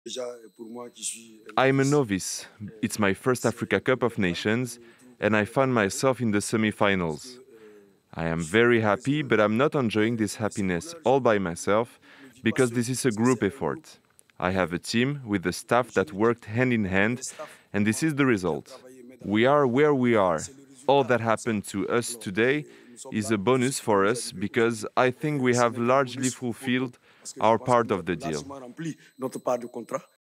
I'm a novice. It's my first Africa Cup of Nations, and I found myself in the semi-finals. I am very happy, but I'm not enjoying this happiness all by myself because this is a group effort. I have a team with the staff that worked hand in hand, and this is the result. We are where we are. All that happened to us today is a bonus for us because I think we have largely fulfilled our part of the deal.